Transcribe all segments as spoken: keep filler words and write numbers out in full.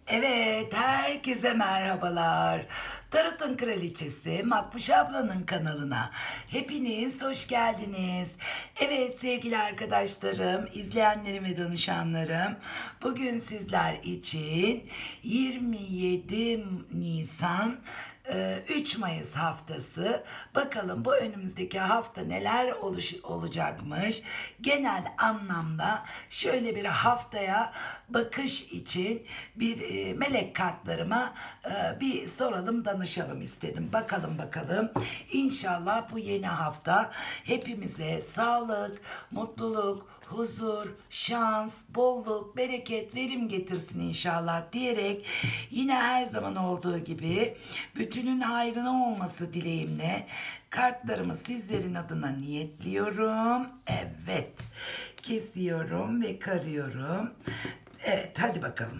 Evet, herkese merhabalar. Tarot'un Kraliçesi Makbuş ablanın kanalına hepiniz hoş geldiniz. Evet sevgili arkadaşlarım, izleyenlerim ve danışanlarım, bugün sizler için yirmi yedi Nisan e, üç Mayıs haftası. Bakalım bu önümüzdeki hafta neler oluş, olacakmış. Genel anlamda şöyle bir haftaya bakış için bir e, melek kartlarıma e, bir soralım danışalım istedim. Bakalım bakalım. İnşallah bu yeni hafta hepimize sağlık, mutluluk, huzur, şans, bolluk, bereket, verim getirsin inşallah diyerek yine her zaman olduğu gibi bütünün hayrına olması dileğimle kartlarımı sizlerin adına niyetliyorum. Evet. Kesiyorum ve karıyorum. Evet, hadi bakalım.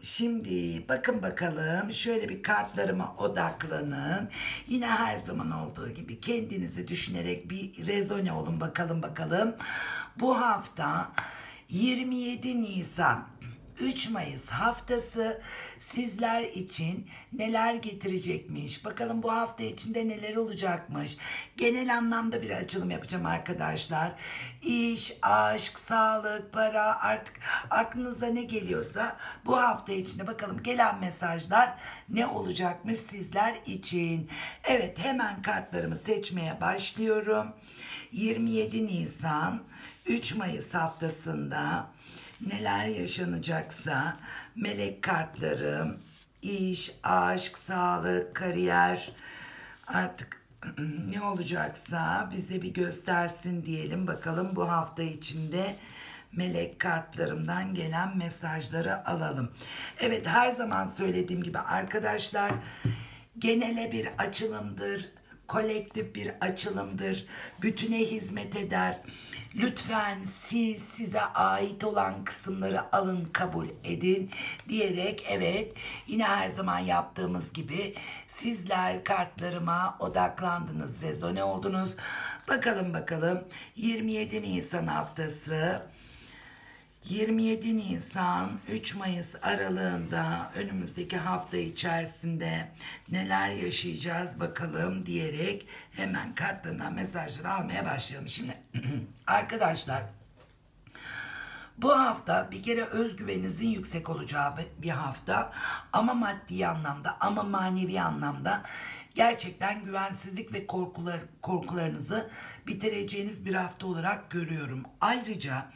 Şimdi bakın bakalım, şöyle bir kartlarıma odaklanın. Yine her zaman olduğu gibi kendinizi düşünerek bir rezone olun bakalım bakalım. Bu hafta yirmi yedi Nisan üç Mayıs haftası sizler için neler getirecekmiş? Bakalım bu hafta içinde neler olacakmış? Genel anlamda bir açılım yapacağım arkadaşlar. İş, aşk, sağlık, para, artık aklınıza ne geliyorsa bu hafta içinde bakalım gelen mesajlar ne olacakmış sizler için. Evet, hemen kartlarımı seçmeye başlıyorum. yirmi yedi Nisan üç Mayıs haftasında neler yaşanacaksa melek kartlarım, iş, aşk, sağlık, kariyer, artık ne olacaksa bize bir göstersin diyelim. Bakalım bu hafta içinde melek kartlarımdan gelen mesajları alalım. Evet, her zaman söylediğim gibi arkadaşlar, genele bir açılımdır, kolektif bir açılımdır, bütüne hizmet eder. Lütfen siz size ait olan kısımları alın, kabul edin diyerek, evet, yine her zaman yaptığımız gibi sizler kartlarıma odaklandınız, rezone oldunuz. Bakalım bakalım yirmi yedi Nisan haftası, yirmi yedi Nisan üç Mayıs aralığında önümüzdeki hafta içerisinde neler yaşayacağız bakalım diyerek hemen kartlarından mesajları almaya başlayalım. Şimdi arkadaşlar, bu hafta bir kere özgüveninizin yüksek olacağı bir hafta, ama maddi anlamda ama manevi anlamda gerçekten güvensizlik ve korkular, korkularınızı bitireceğiniz bir hafta olarak görüyorum. Ayrıca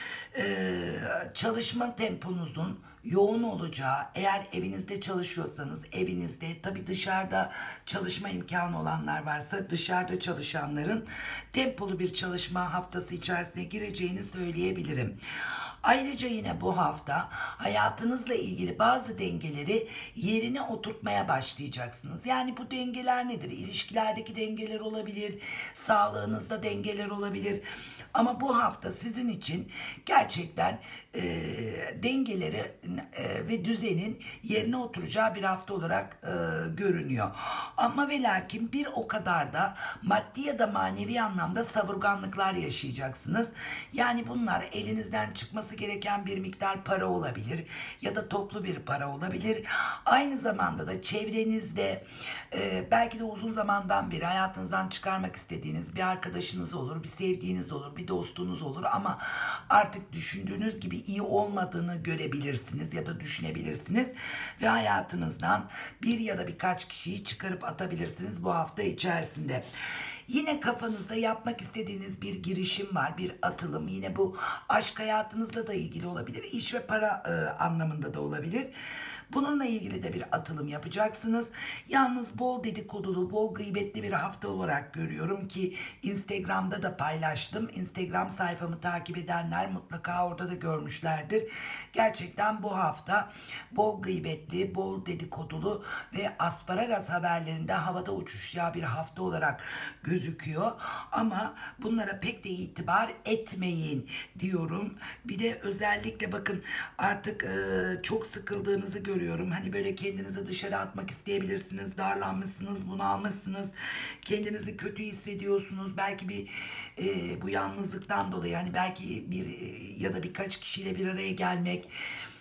Ee, çalışma temponuzun yoğun olacağı, eğer evinizde çalışıyorsanız evinizde, tabii dışarıda çalışma imkanı olanlar varsa dışarıda çalışanların tempolu bir çalışma haftası içerisine gireceğini söyleyebilirim. Ayrıca yine bu hafta hayatınızla ilgili bazı dengeleri yerine oturtmaya başlayacaksınız. Yani bu dengeler nedir? İlişkilerdeki dengeler olabilir, sağlığınızda dengeler olabilir. Ama bu hafta sizin için gerçekten e, dengeleri e, ve düzenin yerine oturacağı bir hafta olarak e, görünüyor. Ama ve lakin bir o kadar da maddi ya da manevi anlamda savurganlıklar yaşayacaksınız. Yani bunlar elinizden çıkması gereken bir miktar para olabilir ya da toplu bir para olabilir. Aynı zamanda da çevrenizde e, belki de uzun zamandan beri hayatınızdan çıkarmak istediğiniz bir arkadaşınız olur, bir sevdiğiniz olur, bir dostunuz olur, ama artık düşündüğünüz gibi iyi olmadığını görebilirsiniz ya da düşünebilirsiniz ve hayatınızdan bir ya da birkaç kişiyi çıkarıp atabilirsiniz bu hafta içerisinde. Yine kafanızda yapmak istediğiniz bir girişim var, bir atılım. Yine bu aşk hayatınızla da ilgili olabilir, iş ve para e, anlamında da olabilir. Bununla ilgili de bir atılım yapacaksınız. Yalnız bol dedikodulu, bol gıybetli bir hafta olarak görüyorum ki Instagram'da da paylaştım. Instagram sayfamı takip edenler mutlaka orada da görmüşlerdir. Gerçekten bu hafta bol gıybetli, bol dedikodulu ve asparagas haberlerinde havada uçuşacağı bir hafta olarak gözüküyor. Ama bunlara pek de itibar etmeyin diyorum. Bir de özellikle bakın, artık e, çok sıkıldığınızı görüyorum. Hani böyle kendinizi dışarı atmak isteyebilirsiniz. Darlanmışsınız, bunalmışsınız. Kendinizi kötü hissediyorsunuz. Belki bir e, bu yalnızlıktan dolayı, hani belki bir e, ya da birkaç kişiyle bir araya gelmek,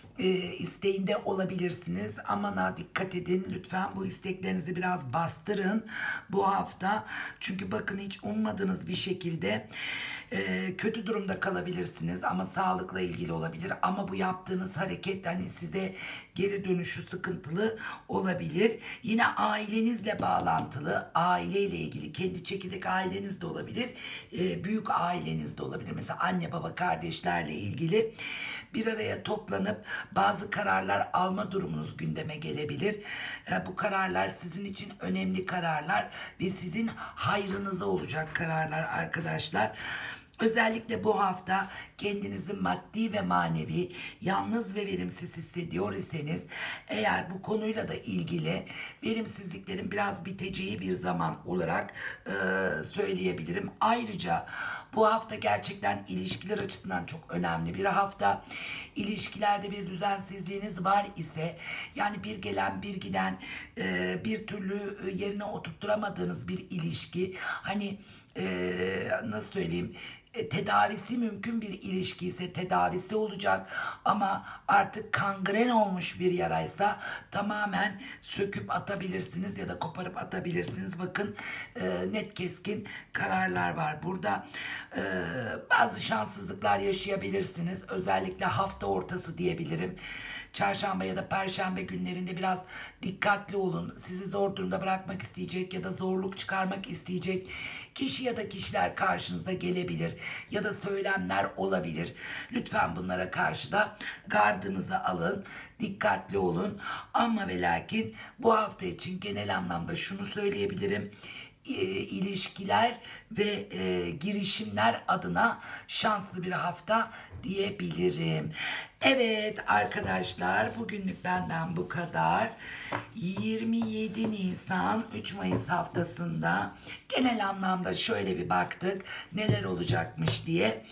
e, isteğinde olabilirsiniz. Aman ha, dikkat edin lütfen, bu isteklerinizi biraz bastırın bu hafta. Çünkü bakın, hiç ummadığınız bir şekilde e, kötü durumda kalabilirsiniz ama sağlıkla ilgili olabilir. Ama bu yaptığınız hareket hani size geri dönüşü sıkıntılı olabilir. Yine ailenizle bağlantılı, aileyle ilgili, kendi çekirdek aileniz de olabilir, e, büyük aileniz de olabilir. Mesela anne baba kardeşlerle ilgili bir araya toplanıp bazı kararlar alma durumunuz gündeme gelebilir. E, bu kararlar sizin için önemli kararlar ve sizin hayrınıza olacak kararlar arkadaşlar. Özellikle bu hafta kendinizi maddi ve manevi yalnız ve verimsiz hissediyor iseniz, eğer bu konuyla da ilgili verimsizliklerin biraz biteceği bir zaman olarak e, söyleyebilirim. Ayrıca bu hafta gerçekten ilişkiler açısından çok önemli bir hafta. İlişkilerde bir düzensizliğiniz var ise, yani bir gelen bir giden, e, bir türlü yerine oturtturamadığınız bir ilişki, hani e, nasıl söyleyeyim, e, tedavisi mümkün bir ilişki ise tedavisi olacak, ama artık kangren olmuş bir yaraysa tamamen söküp atabilirsiniz ya da koparıp atabilirsiniz. Bakın, e, net keskin kararlar var burada. E, bazı şanssızlıklar yaşayabilirsiniz, özellikle hafta ortası diyebilirim. Çarşamba ya da perşembe günlerinde biraz dikkatli olun. Sizi zor durumda bırakmak isteyecek ya da zorluk çıkarmak isteyecek kişi ya da kişiler karşınıza gelebilir ya da söylemler olabilir. Lütfen bunlara karşı da gardınızı alın, dikkatli olun. Ama ve lakin bu hafta için genel anlamda şunu söyleyebilirim: E, ilişkiler ve e, girişimler adına şanslı bir hafta diyebilirim. Evet arkadaşlar, bugünlük benden bu kadar. yirmi yedi Nisan üç Mayıs haftasında genel anlamda şöyle bir baktık neler olacakmış diye.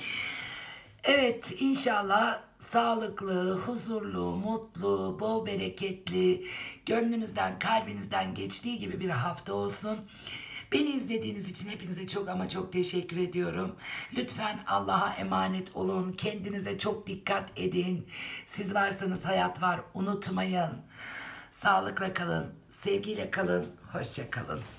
Evet, inşallah sağlıklı, huzurlu, mutlu, bol bereketli, gönlünüzden, kalbinizden geçtiği gibi bir hafta olsun. Beni izlediğiniz için hepinize çok ama çok teşekkür ediyorum. Lütfen Allah'a emanet olun. Kendinize çok dikkat edin. Siz varsanız hayat var. Unutmayın. Sağlıkla kalın, sevgiyle kalın, hoşça kalın.